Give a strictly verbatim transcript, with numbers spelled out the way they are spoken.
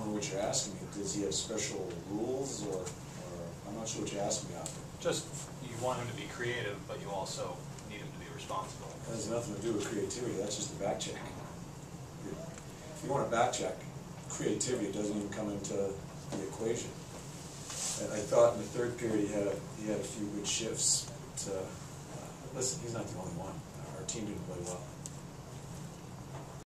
don't know what you're asking me. Does he have special rules, or, or I'm not sure what you're asking me after. Just, you want him to be creative, but you also need him to be responsible. That has nothing to do with creativity, that's just a back check. If you want a back check, creativity doesn't even come into the equation. And I thought in the third period he had a, he had a few good shifts, but uh, uh, listen, he's not the only one. Our team didn't play well.